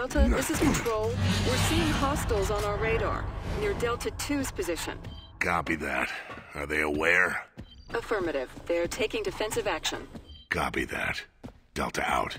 Delta, this is Control. We're seeing hostiles on our radar, near Delta 2's position. Copy that. Are they aware? Affirmative. They're taking defensive action. Copy that. Delta out.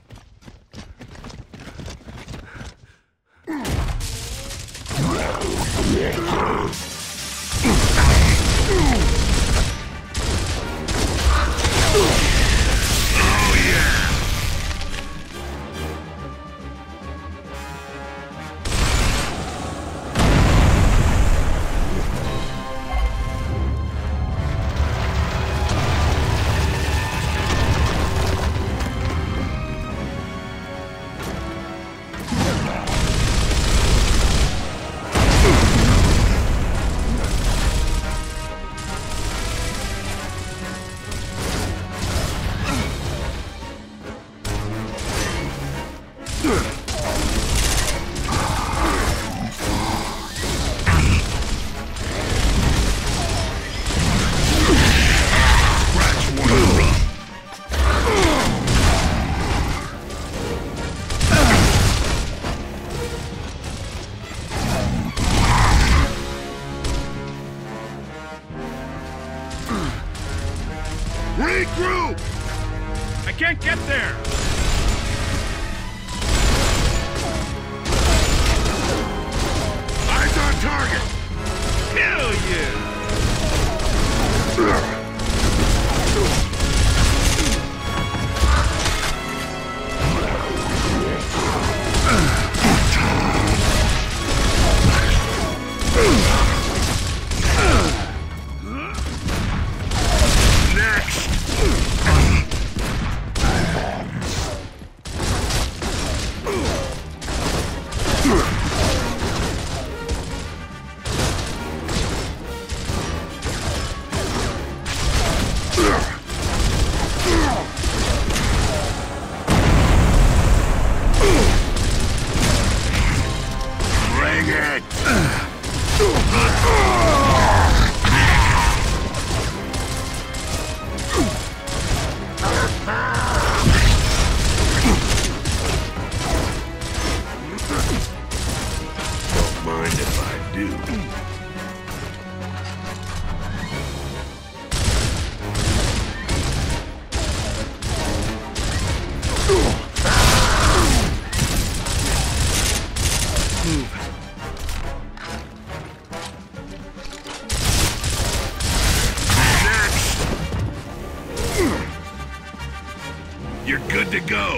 Regroup! I can't get there! Eyes on target! Hell yeah! You're good to go.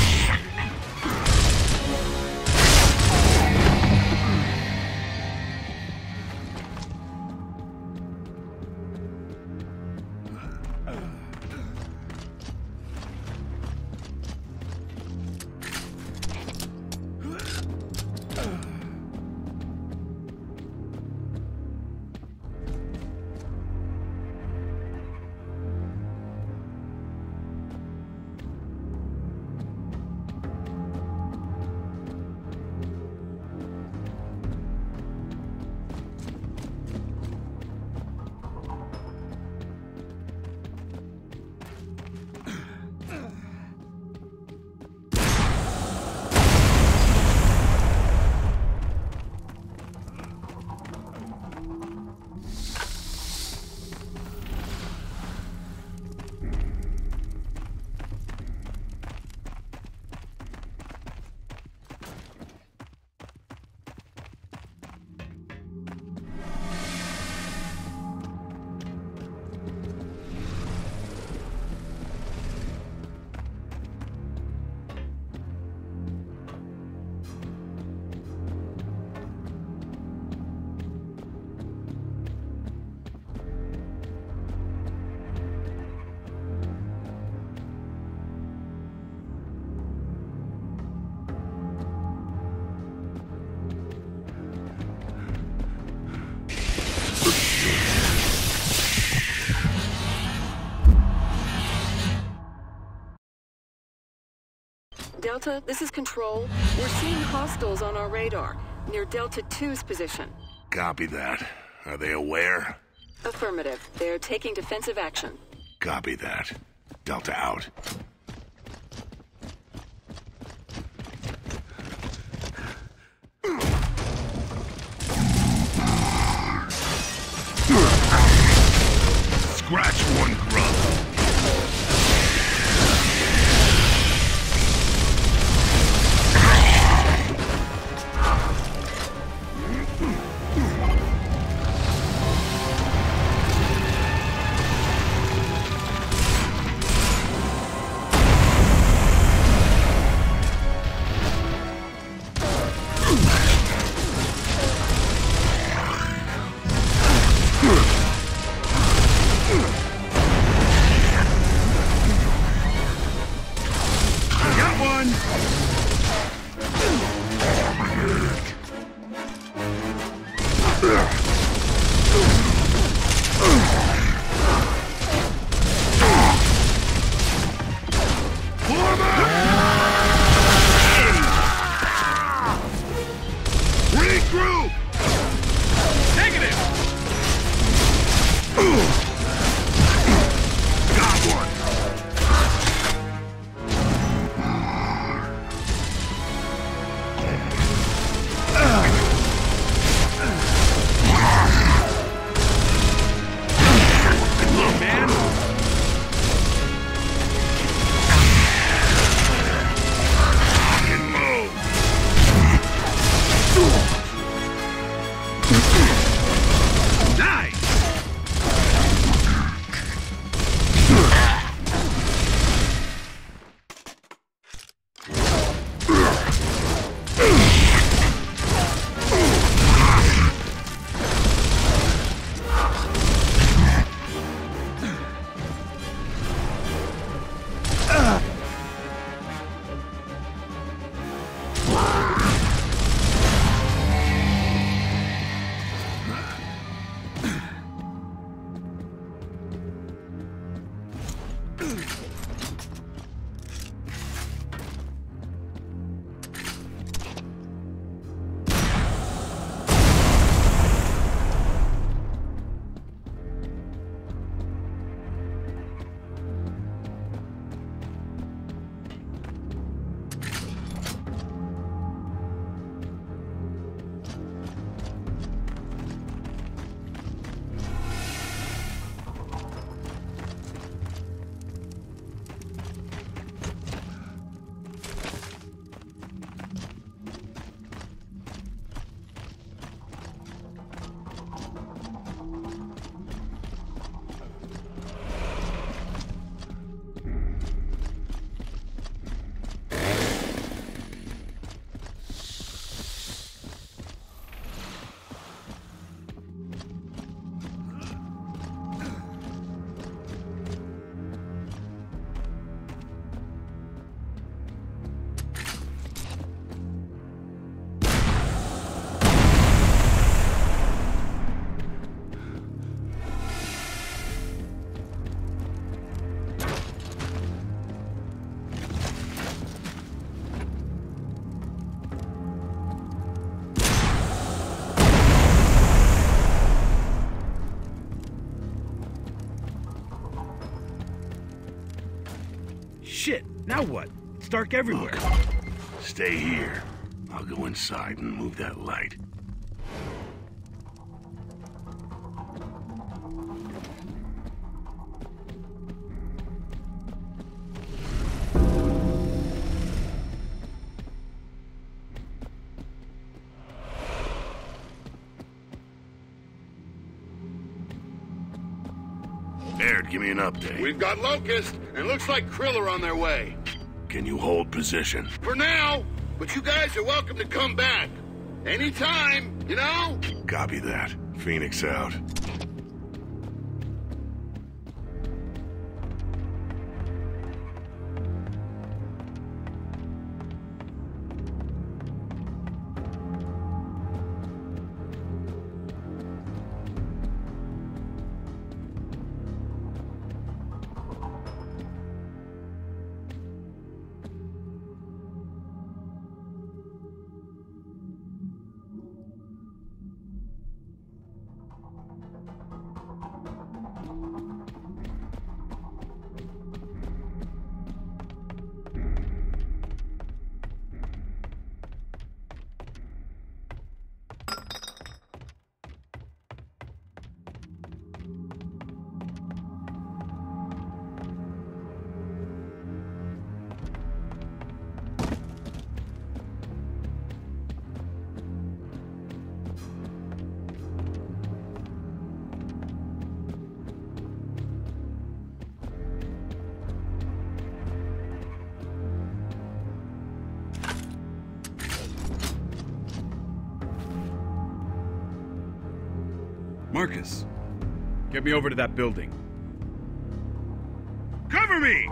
Delta, this is Control. We're seeing hostiles on our radar, near Delta 2's position. Copy that. Are they aware? Affirmative. They're taking defensive action. Copy that. Delta out. scratch one grub. Shit, now what? It's dark everywhere. Look, stay here. I'll go inside and move that light. Baird, give me an update. We've got Locust, and looks like Krill are on their way. Can you hold position? For now, but you guys are welcome to come back. Anytime, you know? Copy that. Phoenix out. Marcus, get me over to that building. Cover me!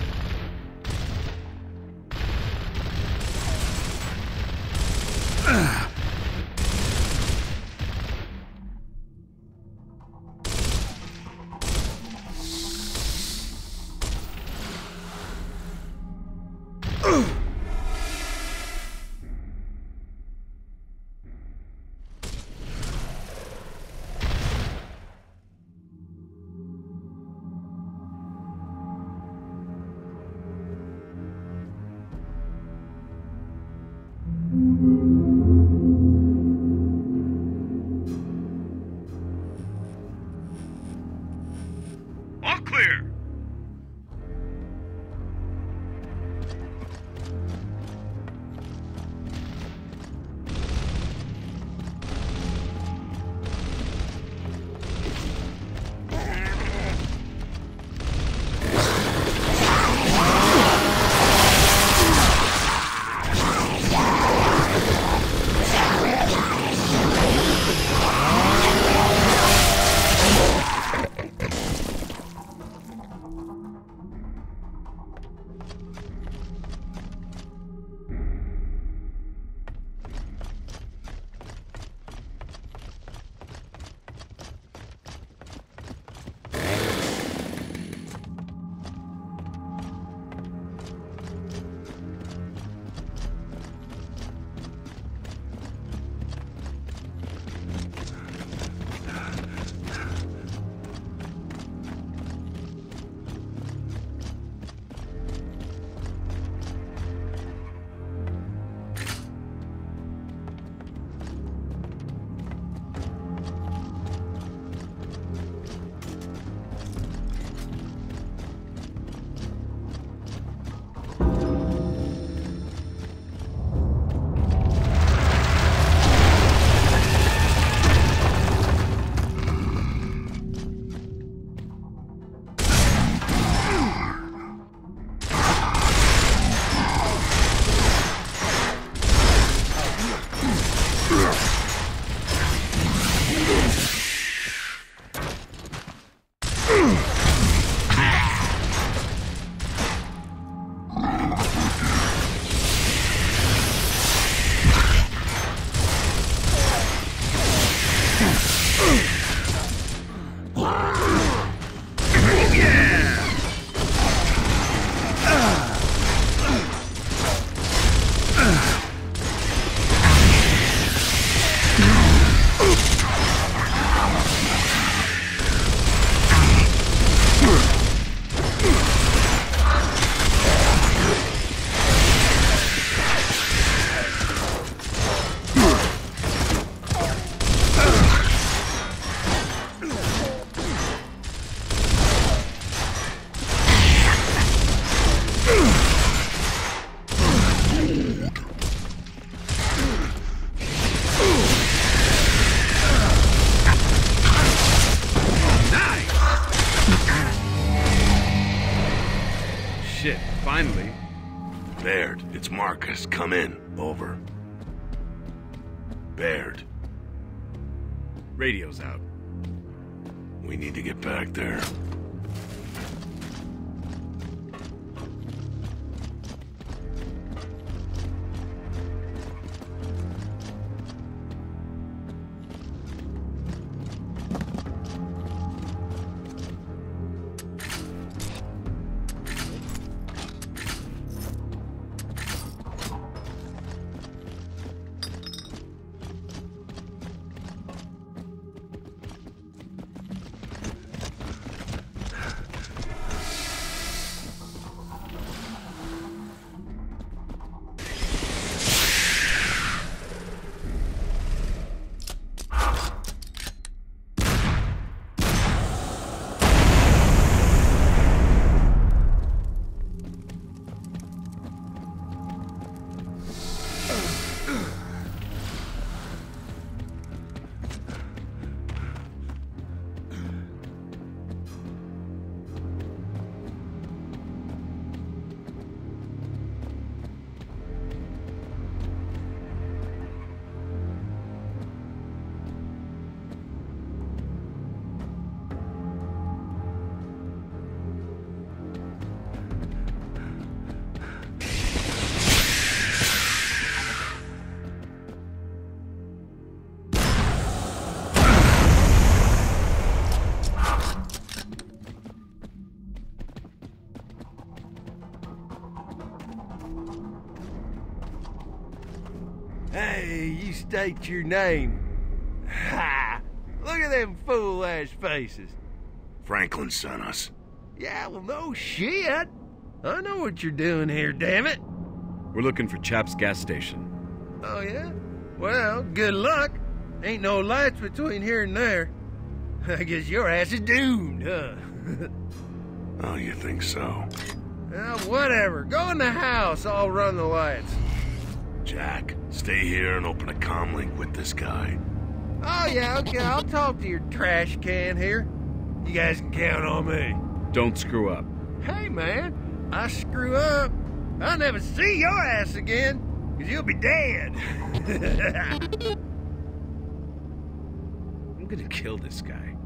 All clear! Shit, finally. Baird, it's Marcus. Come in. Over. Baird, Radio's out. we need to get back there. Hey, you state your name. Ha! Look at them fool-ass faces. Franklin sent us. Yeah, well, no shit. I know what you're doing here, damn it. We're looking for Chap's gas station. Oh, yeah? Well, good luck. Ain't no lights between here and there. I guess your ass is doomed, huh? Oh, you think so? Well, whatever. Go in the house. I'll run the lights. Jack, stay here and open a comm link with this guy. Oh, yeah, okay. I'll talk to your trash can here. You guys can count on me. Don't screw up. Hey, man. I screw up, I'll never see your ass again, because you'll be dead. I'm gonna kill this guy.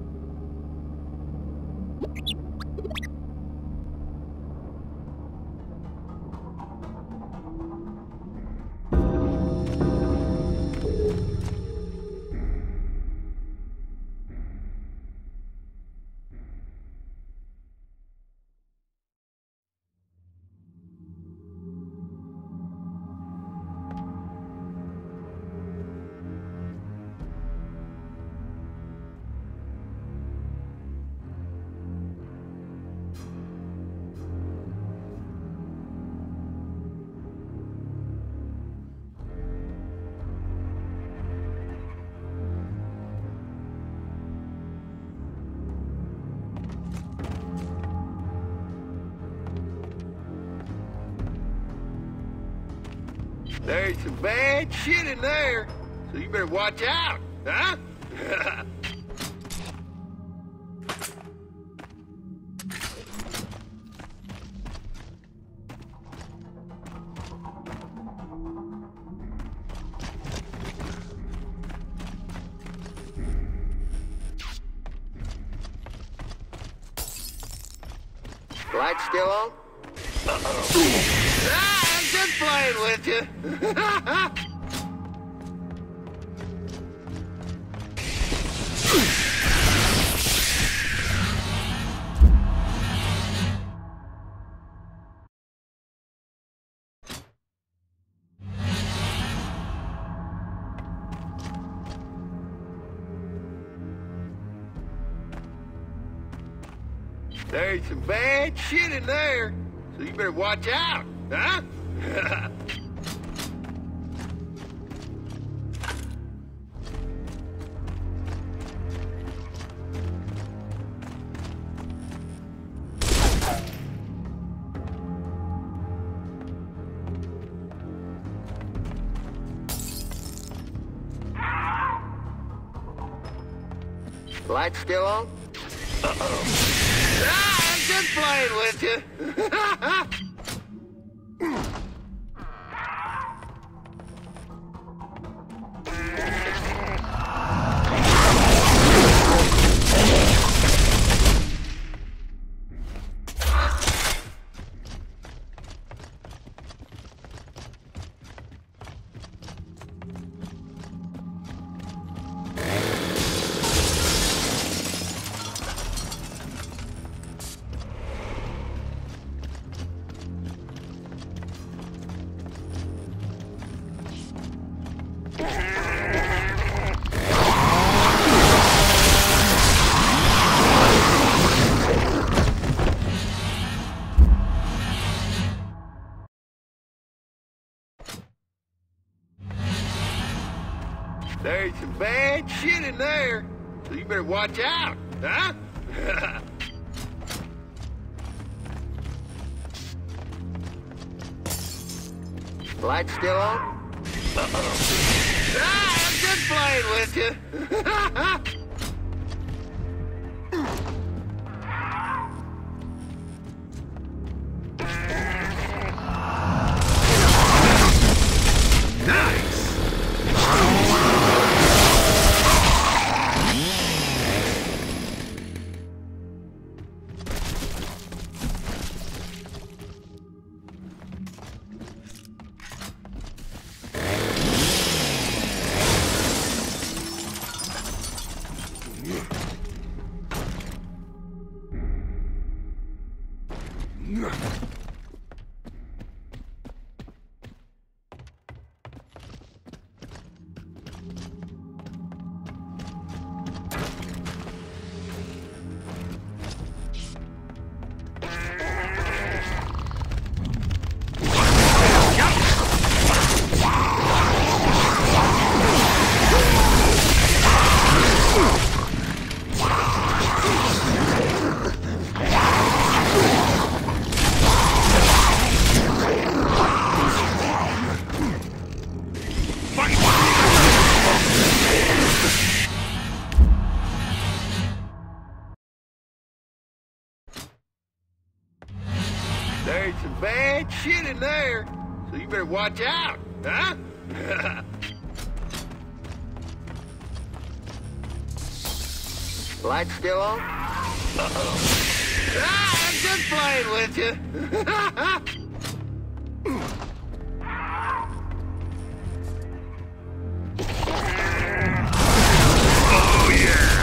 There's some bad shit in there, so you better watch out, huh? Lights still on? I'm just playing with you. There's some bad shit in there, so you better watch out, huh? Lights still on? I'm just playing with you. There's some bad shit in there, so you better watch out, huh? Lights still on? I'm just playing with you. There's some bad shit in there, so you better watch out, huh? Lights still on? Uh-oh. Ah, I'm just playing with you. Oh, yeah!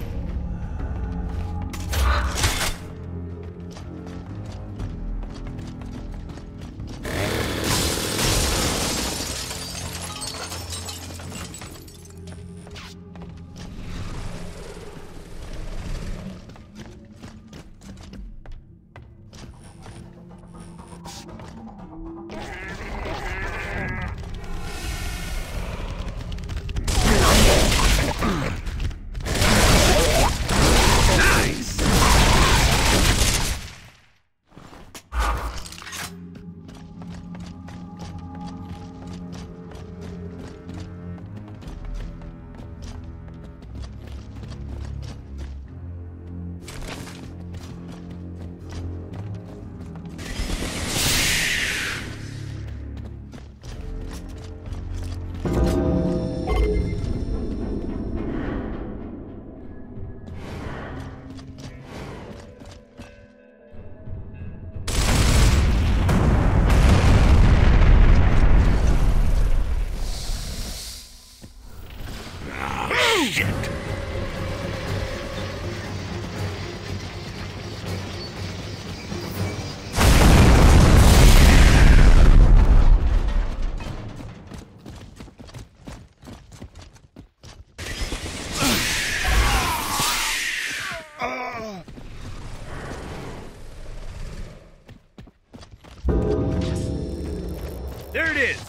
There it is!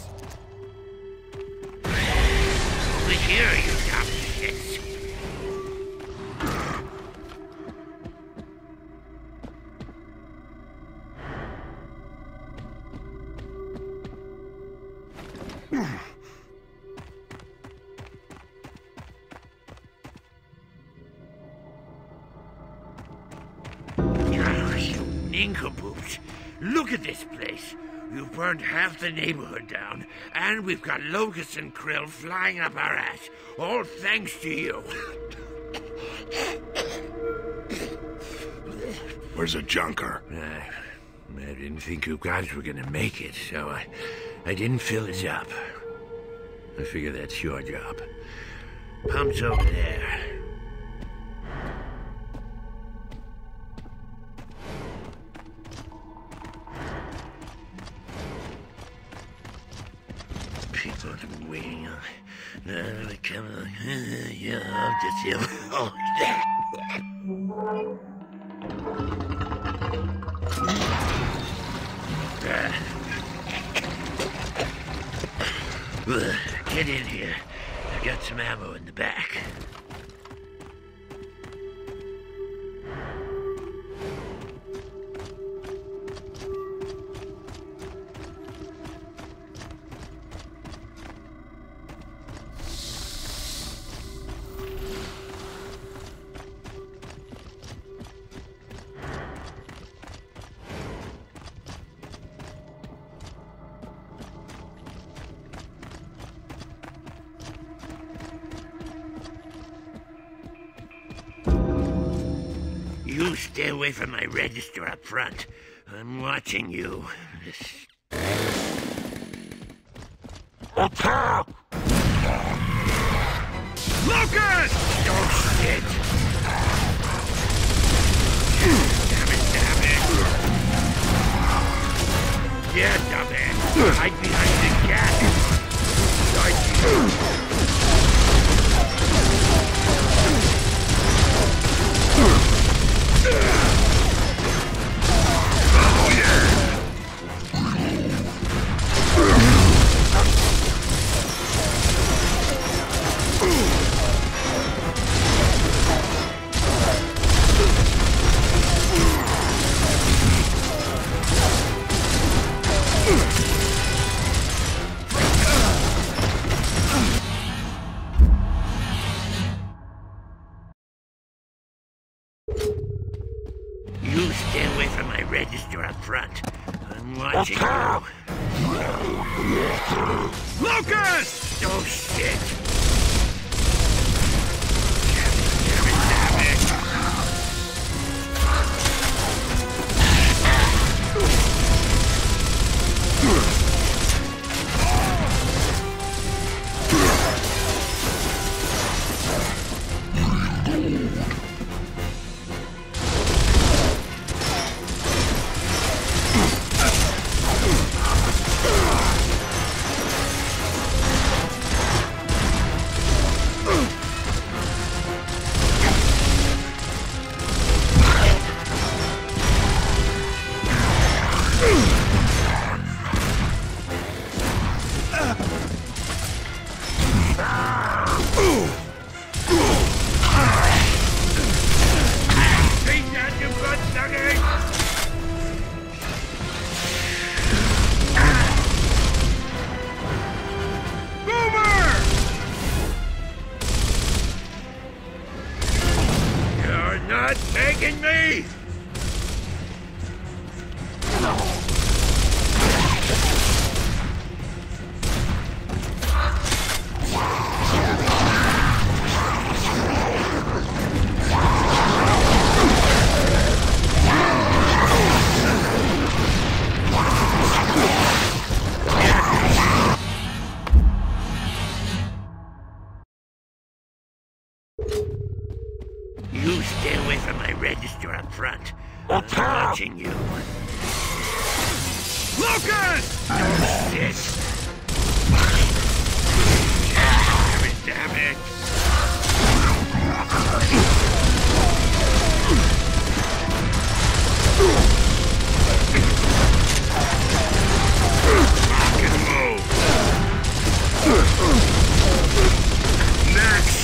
Over here, you dumb shits. You nincompoops. Look at this place. You've burned half the neighborhood down, and we've got locusts and krill flying up our ass, all thanks to you. Where's the junker? I didn't think you guys were gonna make it, so I didn't fill it up. I figure that's your job. Pump's over there. People have been waiting on. They're coming on. Yeah, I'll just hear. Oh, that. Get in here. I got some ammo in the back. You stay away from my register up front. I'm watching you. Attack! Locust! Oh, shit! Damn it! Yeah, dumbass! Hide behind the cat! Oh, yeah! You stay away from my register up front. I'm watching you. Locust! Oh, shit. Not taking me! You stay away from my register up front. I'm watching you. Locust! Oh, shit. Damn it. Rock and roll. Next.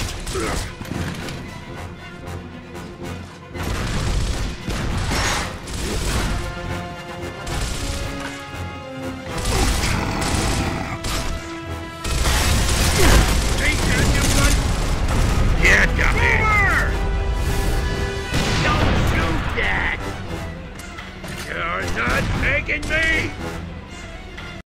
You're not taking me!